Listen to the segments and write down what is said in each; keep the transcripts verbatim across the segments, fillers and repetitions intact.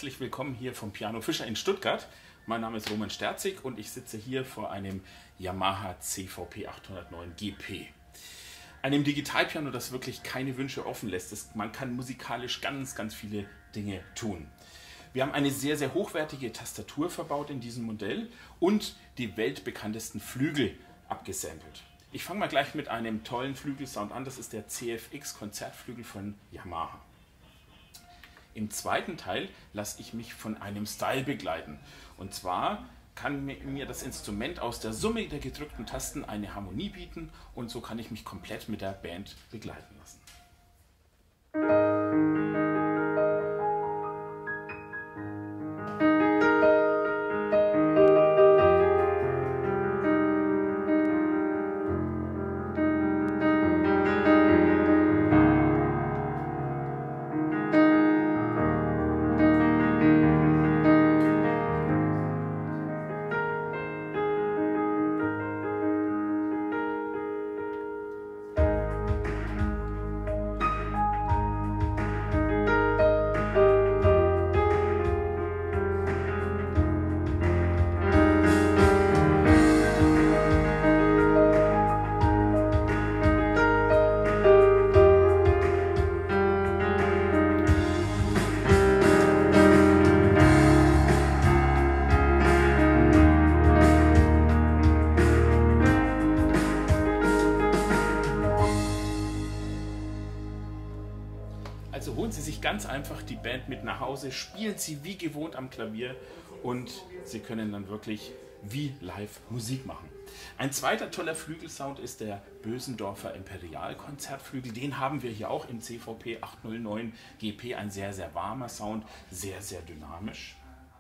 herzlich willkommen hier vom Piano Fischer in Stuttgart. Mein Name ist Roman Sterzig und ich sitze hier vor einem Yamaha C V P achthundertneun G P. Einem Digitalpiano, das wirklich keine Wünsche offen lässt. Das, man kann musikalisch ganz, ganz viele Dinge tun. Wir haben eine sehr, sehr hochwertige Tastatur verbaut in diesem Modell und die weltbekanntesten Flügel abgesampelt. Ich fange mal gleich mit einem tollen Flügelsound an. Das ist der C F X Konzertflügel von Yamaha. Im zweiten Teil lasse ich mich von einem Style begleiten. Und zwar kann mir das Instrument aus der Summe der gedrückten Tasten eine Harmonie bieten und so kann ich mich komplett mit der Band begleiten lassen. Also holen Sie sich ganz einfach die Band mit nach Hause, spielen Sie wie gewohnt am Klavier und Sie können dann wirklich wie live Musik machen. Ein zweiter toller Flügelsound ist der Bösendorfer Imperial Konzertflügel. Den haben wir hier auch im C V P achthundertneun G P. Ein sehr, sehr warmer Sound, sehr, sehr dynamisch.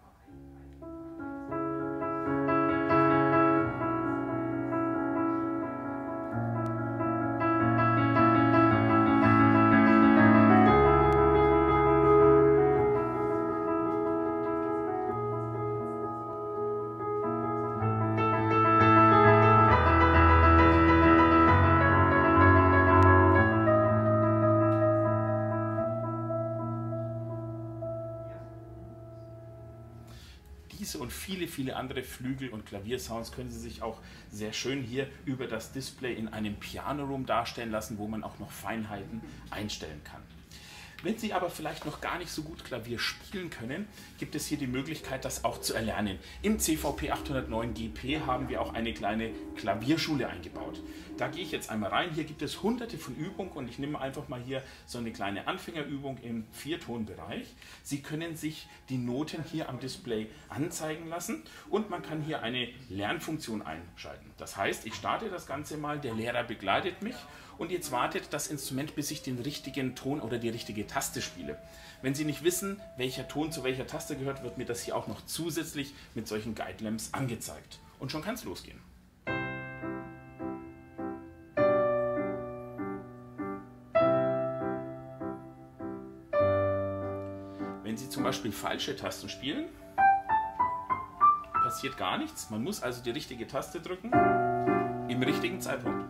Diese und viele, viele andere Flügel- und Klaviersounds können Sie sich auch sehr schön hier über das Display in einem Piano Room darstellen lassen, wo man auch noch Feinheiten einstellen kann. Wenn Sie aber vielleicht noch gar nicht so gut Klavier spielen können, gibt es hier die Möglichkeit, das auch zu erlernen. Im C V P achthundertneun G P haben wir auch eine kleine Klavierschule eingebaut. Da gehe ich jetzt einmal rein. Hier gibt es hunderte von Übungen und ich nehme einfach mal hier so eine kleine Anfängerübung im Viertonbereich. Sie können sich die Noten hier am Display anzeigen lassen und man kann hier eine Lernfunktion einschalten. Das heißt, ich starte das Ganze mal, der Lehrer begleitet mich und jetzt wartet das Instrument, bis ich den richtigen Ton oder die richtige Taste spiele. Wenn Sie nicht wissen, welcher Ton zu welcher Taste gehört, wird mir das hier auch noch zusätzlich mit solchen Guide Lamps angezeigt. Und schon kann es losgehen. Wenn Sie zum Beispiel falsche Tasten spielen, passiert gar nichts. Man muss also die richtige Taste drücken im richtigen Zeitpunkt.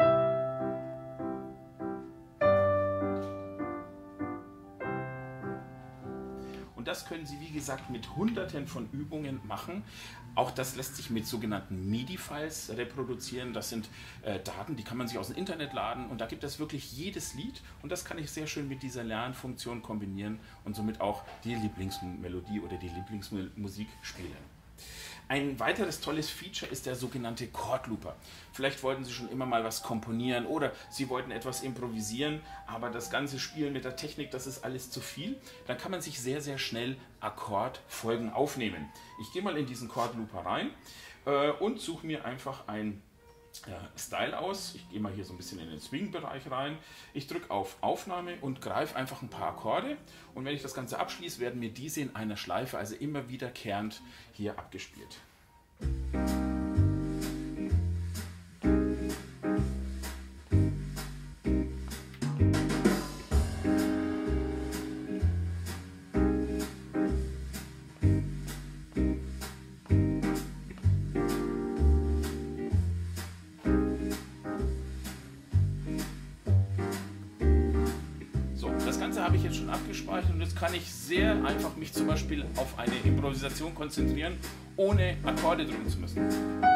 Und das können Sie, wie gesagt, mit hunderten von Übungen machen. Auch das lässt sich mit sogenannten MIDI-Files reproduzieren. Das sind äh, Daten, die kann man sich aus dem Internet laden. Und da gibt es wirklich jedes Lied. Und das kann ich sehr schön mit dieser Lernfunktion kombinieren und somit auch die Lieblingsmelodie oder die Lieblingsmusik spielen. Ein weiteres tolles Feature ist der sogenannte Chord Looper. Vielleicht wollten Sie schon immer mal was komponieren oder Sie wollten etwas improvisieren, aber das ganze Spielen mit der Technik, das ist alles zu viel. Dann kann man sich sehr, sehr schnell Akkordfolgen aufnehmen. Ich gehe mal in diesen Chord Looper rein äh, und suche mir einfach ein äh, Style aus. Ich gehe mal hier so ein bisschen in den Swing-Bereich rein. Ich drücke auf Aufnahme und greife einfach ein paar Akkorde. Und wenn ich das Ganze abschließe, werden mir diese in einer Schleife, also immer wiederkehrend, hier abgespielt. habe ich jetzt schon abgespeichert und jetzt kann ich sehr einfach mich zum Beispiel auf eine Improvisation konzentrieren, ohne Akkorde drücken zu müssen.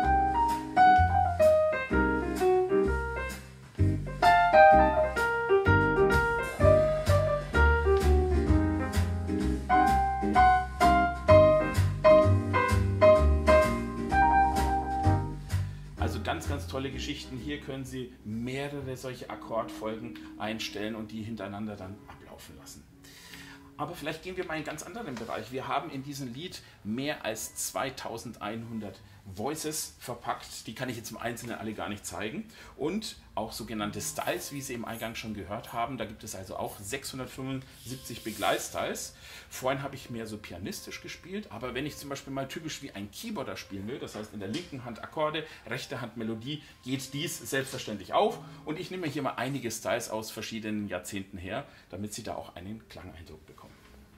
Ganz, ganz tolle Geschichten. Hier können Sie mehrere solche Akkordfolgen einstellen und die hintereinander dann ablaufen lassen. Aber vielleicht gehen wir mal in einen ganz anderen Bereich. Wir haben in diesem Lied mehr als zweitausendeinhundert Voices verpackt. Die kann ich jetzt im Einzelnen alle gar nicht zeigen. Und auch sogenannte Styles, wie Sie im Eingang schon gehört haben. Da gibt es also auch sechshundertfünfundsiebzig Begleitstyles. Vorhin habe ich mehr so pianistisch gespielt, aber wenn ich zum Beispiel mal typisch wie ein Keyboarder spielen will, das heißt in der linken Hand Akkorde, rechte Hand Melodie, geht dies selbstverständlich auf. Und ich nehme hier mal einige Styles aus verschiedenen Jahrzehnten her, damit Sie da auch einen Klangeindruck bekommen.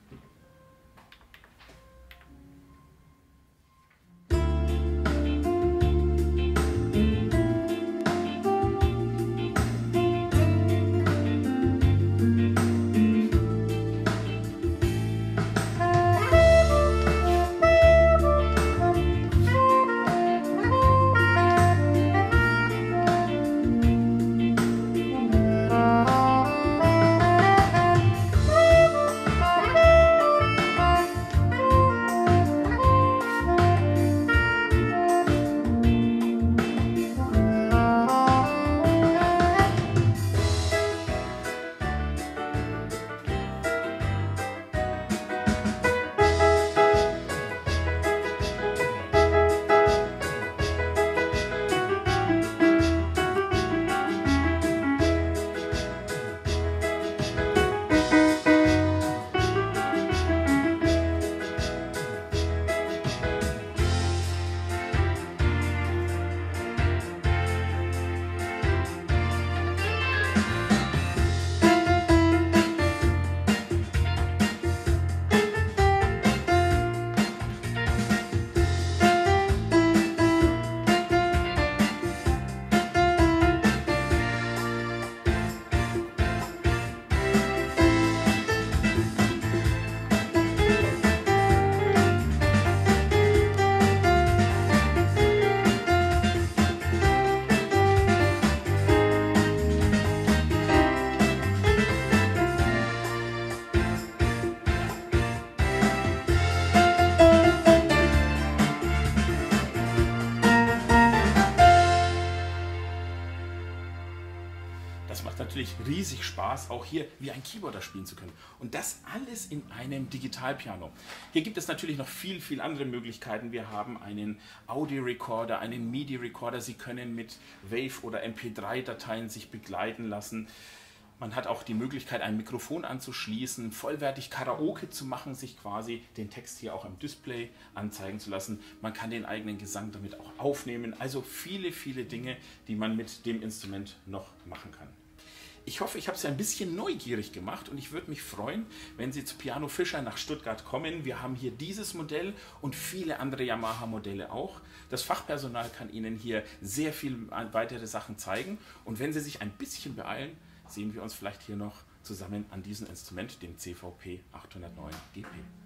Das macht natürlich riesig Spaß, auch hier wie ein Keyboarder spielen zu können. Und das alles in einem Digitalpiano. Hier gibt es natürlich noch viel, viel andere Möglichkeiten. Wir haben einen Audio-Recorder, einen MIDI-Recorder. Sie können mit Wave- oder M P drei Dateien sich begleiten lassen. Man hat auch die Möglichkeit, ein Mikrofon anzuschließen, vollwertig Karaoke zu machen, sich quasi den Text hier auch am Display anzeigen zu lassen. Man kann den eigenen Gesang damit auch aufnehmen. Also viele, viele Dinge, die man mit dem Instrument noch machen kann. Ich hoffe, ich habe Sie ein bisschen neugierig gemacht und ich würde mich freuen, wenn Sie zu Piano Fischer nach Stuttgart kommen. Wir haben hier dieses Modell und viele andere Yamaha-Modelle auch. Das Fachpersonal kann Ihnen hier sehr viele weitere Sachen zeigen und wenn Sie sich ein bisschen beeilen, sehen wir uns vielleicht hier noch zusammen an diesem Instrument, dem C V P achthundertneun G P.